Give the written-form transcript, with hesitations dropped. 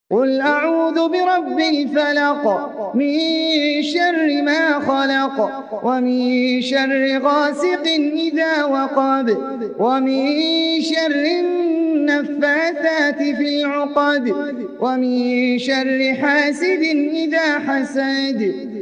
قل أعوذ برب الفلق من شر ما خلق ومن شر غاسق إذا وقب ومن شر النفاثات في العقد ومن شر حاسد إذا حسد